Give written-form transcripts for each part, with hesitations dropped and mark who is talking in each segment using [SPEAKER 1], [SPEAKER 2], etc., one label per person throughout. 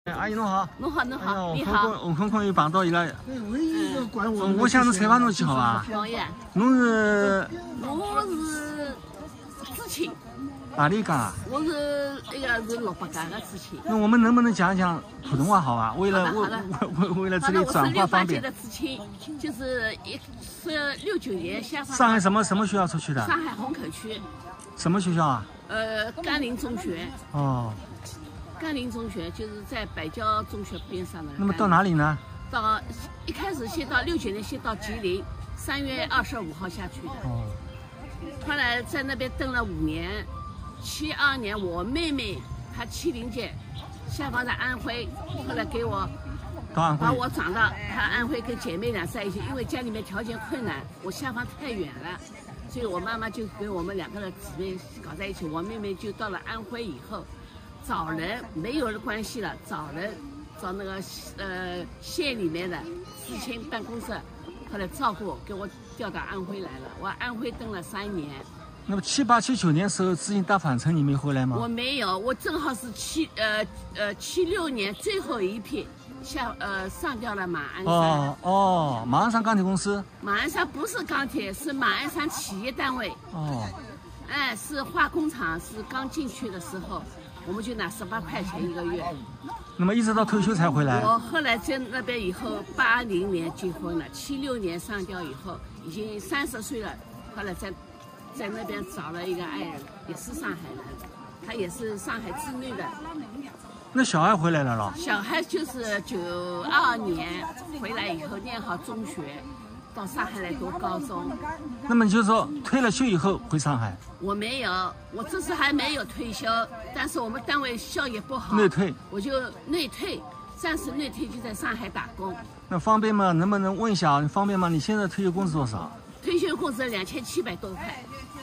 [SPEAKER 1] 阿姨侬好，
[SPEAKER 2] 侬好，侬好，你
[SPEAKER 1] 红
[SPEAKER 2] 好。
[SPEAKER 1] 空空又碰到伊拉。
[SPEAKER 3] 唯一一个管我们。
[SPEAKER 1] 我想侬采访侬去好伐？
[SPEAKER 2] 好呀。
[SPEAKER 1] 侬是？
[SPEAKER 2] 我是知青。
[SPEAKER 1] 哪里讲啊？
[SPEAKER 2] 我是那个是600家的知青。
[SPEAKER 1] 那我们能不能讲一讲普通话好吧？为了为了这里转化方便。
[SPEAKER 2] 我是68届的知青，就是69年下放。
[SPEAKER 1] 上海什么学校出去的？
[SPEAKER 2] 上海虹口区。
[SPEAKER 1] 什么学校啊？
[SPEAKER 2] 甘霖中学。
[SPEAKER 1] 哦。
[SPEAKER 2] 甘霖中学就是在百交中学边上的。
[SPEAKER 1] 那么到哪里呢？
[SPEAKER 2] 到一开始先到69年，先到吉林，3月25号下去的。
[SPEAKER 1] 哦。
[SPEAKER 2] 后来在那边蹲了5年，72年我妹妹她70届下放在安徽，后来给我把我转到她安徽跟姐妹俩在一起，因为家里面条件困难，我下放太远了，所以我妈妈就给我们2个的姊妹搞在一起。我妹妹就到了安徽以后。找人没有了关系了，找那个县里面的知青办公室，后来照顾给我调到安徽来了。我安徽蹲了3年。
[SPEAKER 1] 那么78、79年时候知青大返程你没回来吗？
[SPEAKER 2] 我没有，我正好是76年最后一批上调了马鞍山。
[SPEAKER 1] 哦，马鞍山钢铁公司。马
[SPEAKER 2] 鞍山不是钢铁，是马鞍山企业单位。
[SPEAKER 1] 哦。
[SPEAKER 2] 哎，是化工厂，是刚进去的时候。我们就拿18块钱1个月，
[SPEAKER 1] 那么一直到退休才回来。
[SPEAKER 2] 我后来在那边以后，80年结婚了，76年上吊以后，已经30岁了。后来在那边找了一个爱人，也是上海人，他也是上海自律的。
[SPEAKER 1] 那小孩回来了咯？
[SPEAKER 2] 小孩就是92年回来以后念好中学。到上海来读高中，
[SPEAKER 1] 那么你就说退了休以后回上海？
[SPEAKER 2] 我没有，我这次还没有退休，但是我们单位效益不好，
[SPEAKER 1] 内退，
[SPEAKER 2] 我就内退，暂时内退就在上海打工。
[SPEAKER 1] 那方便吗？能不能问一下？方便吗？你现在退休工资多少？
[SPEAKER 2] 退休工资2700多块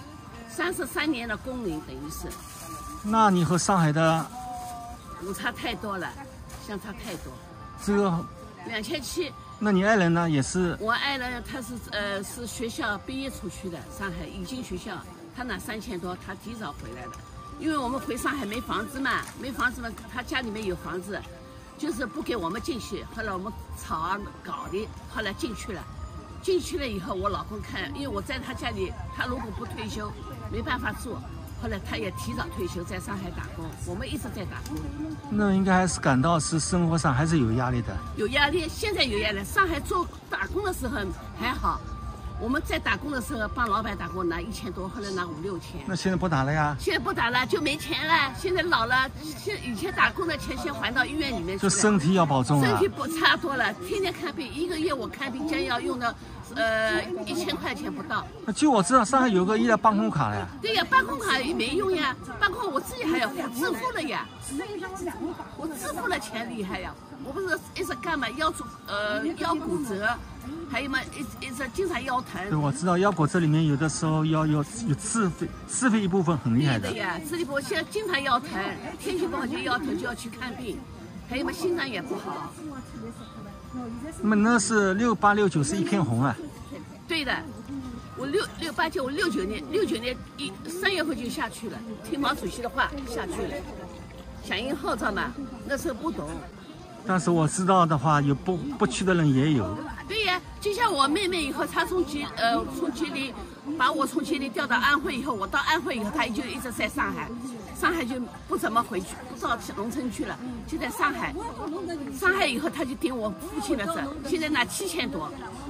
[SPEAKER 2] ，33年的工龄等于是。
[SPEAKER 1] 那你和上海的
[SPEAKER 2] 误差太多了，相差太多。
[SPEAKER 1] 这个
[SPEAKER 2] 2700。
[SPEAKER 1] 那你爱人呢？也是
[SPEAKER 2] 我爱人，他是学校毕业出去的，上海已经学校，他拿3000多，他提早回来了。因为我们回上海没房子嘛，他家里面有房子，就是不给我们进去。后来我们吵啊搞的，后来进去了。进去了以后，我老公看，因为我在他家里，他如果不退休，没办法住。后来他也提早退休，在上海打工，我们一直在打工。
[SPEAKER 1] 那应该还是感到是生活上还是有压力的。
[SPEAKER 2] 有压力，现在有压力。上海做打工的时候还好，我们在打工的时候帮老板打工拿1000多，后来拿5、6千。
[SPEAKER 1] 那现在不打了呀？
[SPEAKER 2] 现在不打了，就没钱了。现在老了，以前打工的钱先还到医院里面去了。
[SPEAKER 1] 就身体要保重啊。
[SPEAKER 2] 身体不差多了，天天看病，1个月我看病将要用到1000块钱不到。
[SPEAKER 1] 就我知道上海有个医疗办公卡了呀。
[SPEAKER 2] 对呀，办公卡也没用呀，办公我自己还要付，支付了呀。我支付了钱厉害呀，我不是一直干嘛腰骨折，还有嘛一直经常腰疼。
[SPEAKER 1] 对，我知道腰骨折里面有的时候要有自费一部分很厉害的。
[SPEAKER 2] 对的呀，这里我现在经常腰疼，天气不好就腰疼，就要去看病，还有嘛心脏也不好。
[SPEAKER 1] 那么那是68、69是一片红啊。
[SPEAKER 2] 对的，我68届，我69年3月份就下去了，听毛主席的话下去了，响应号召嘛，那时候不懂。
[SPEAKER 1] 但是我知道的话，有不去的人也有。
[SPEAKER 2] 对呀，就像我妹妹以后，她从吉林把我从吉林调到安徽以后，我到安徽以后，她就一直在上海，上海就不怎么回去，不到农村去了，就在上海。上海以后，她就顶我父亲的责，现在拿7000多。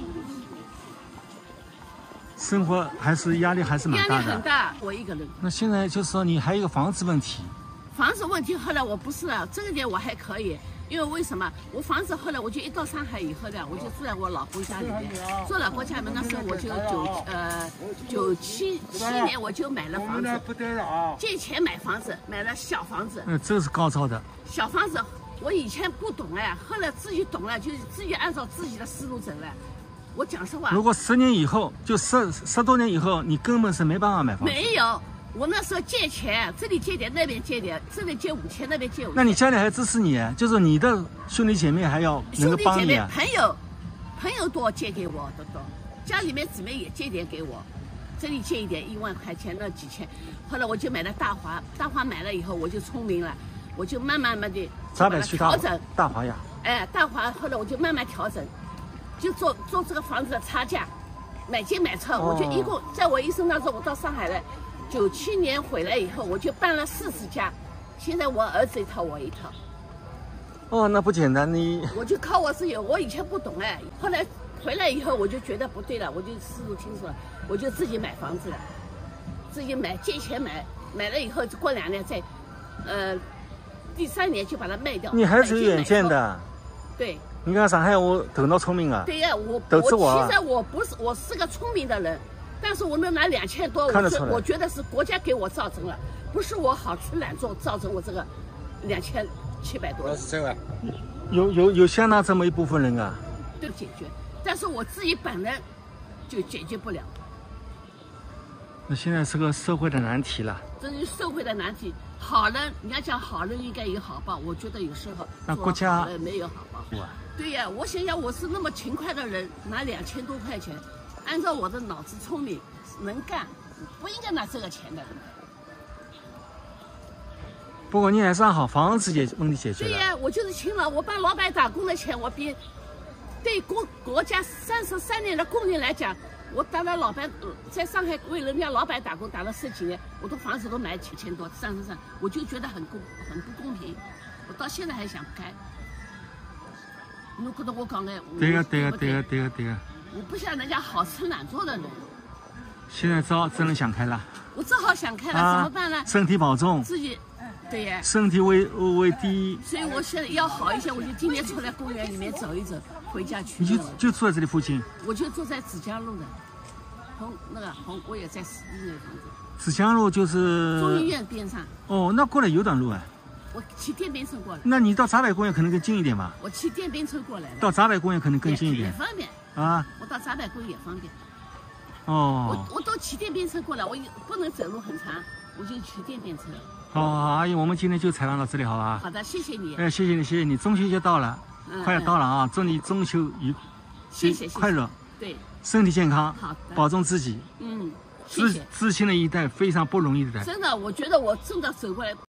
[SPEAKER 1] 生活还是压力还是蛮大的。
[SPEAKER 2] 压力很大，我一个人。
[SPEAKER 1] 那现在就是说你还有一个房子问题。
[SPEAKER 2] 房子问题后来我不是了，这个点我还可以，因为为什么？我房子后来我就一到上海以后呢，我就住在我老公家里面。住老公家里面那时候我就97年我就买了房子，借钱买房子，买了小房子。
[SPEAKER 1] 这是高招的。
[SPEAKER 2] 小房子我以前不懂哎，后来自己懂了，就自己按照自己的思路走了。我讲实话，
[SPEAKER 1] 如果10年以后，就10多年以后，你根本是没办法买房子。
[SPEAKER 2] 没有。我那时候借钱，这里借点，那边借点，这里借5000，那边借5000。
[SPEAKER 1] 那你家里还支持你，就是你的兄弟姐妹还要能够帮你。
[SPEAKER 2] 兄弟姐妹、朋友多借给我的多，家里面姊妹也借点给我，这里借一点1万块钱，那几千。后来我就买了大华买了以后我就聪明了， 我就慢慢的
[SPEAKER 1] 闸北去
[SPEAKER 2] 调整
[SPEAKER 1] 大华呀。
[SPEAKER 2] 哎，大华后来我就慢慢调整，就做这个房子的差价，买进买出，我就一共在我一生当中，我到上海来，97年回来以后，我就搬了40家，现在我儿子一套，我一套。
[SPEAKER 1] 哦，那不简单，你
[SPEAKER 2] 我就靠我自己，我以前不懂哎，后来回来以后我就觉得不对了，我就思路清楚了，我就自己买房子了，自己买借钱买，买了以后过2年再，第3年就把它卖掉。
[SPEAKER 1] 你还是有远见的。
[SPEAKER 2] 对。
[SPEAKER 1] 你看上海，我头脑聪明啊。
[SPEAKER 2] 对呀，我
[SPEAKER 1] 其
[SPEAKER 2] 实我是个聪明的人，但是我能拿2000多，我觉得是国家给我造成了，不是我好吃懒做造成我这个2700多。
[SPEAKER 1] 是这个。有相当这么一部分人啊。
[SPEAKER 2] 对，解决，但是我自己本人就解决不了。
[SPEAKER 1] 那现在是个社会的难题了。
[SPEAKER 2] 这是社会的难题。好人，你要讲好人应该有好报，我觉得有时候
[SPEAKER 1] 那国家
[SPEAKER 2] 没有好报。对呀，我想想，我是那么勤快的人，拿2000多块钱，按照我的脑子聪明能干，不应该拿这个钱的。
[SPEAKER 1] 不过你还算好，房子问题解决了。
[SPEAKER 2] 对呀，我就是勤劳，我帮老板打工的钱，我比对国家33年的工人来讲。我当了老板，在上海为人家老板打工打了10几年，我的房子都买7000多，33，我就觉得很不公平，我到现在还想不开。你觉得我讲的？对
[SPEAKER 1] 个。
[SPEAKER 2] 我不像人家好吃懒做的人。
[SPEAKER 1] 现在真的想开了。
[SPEAKER 2] 我只好想开了，怎么办呢？
[SPEAKER 1] 身体保重。
[SPEAKER 2] 自己，对呀。身
[SPEAKER 1] 体为第一。
[SPEAKER 2] 所以我现在要好一些，我就今天出来公园里面走一走，回家去。
[SPEAKER 1] 你就住在这里附近？
[SPEAKER 2] 我就住在芷江路的，我也在市那个房子。
[SPEAKER 1] 芷江路就是
[SPEAKER 2] 中医院边上。
[SPEAKER 1] 哦，那过来有段路啊。
[SPEAKER 2] 我骑电瓶车过来。
[SPEAKER 1] 那你到闸北公园可能更近一点吧？
[SPEAKER 2] 我骑电瓶车过来的。
[SPEAKER 1] 到闸北公园可能更近一点。
[SPEAKER 2] 也方便
[SPEAKER 1] 啊。
[SPEAKER 2] 我到闸北公园也方便。
[SPEAKER 1] 哦。
[SPEAKER 2] 我都骑电瓶车过来，我不能走路很长，我就骑电瓶车。
[SPEAKER 1] 好，阿姨，我们今天就采访到这里，好吧？
[SPEAKER 2] 好的，谢谢你。
[SPEAKER 1] 哎，谢谢你，中秋节到了，快要到了啊！祝你中秋快乐，
[SPEAKER 2] 对，
[SPEAKER 1] 身体健康，
[SPEAKER 2] 好的，
[SPEAKER 1] 保重自己。
[SPEAKER 2] 谢谢。
[SPEAKER 1] 知青的一代非常不容易的。
[SPEAKER 2] 真的，我觉得我真的走过来。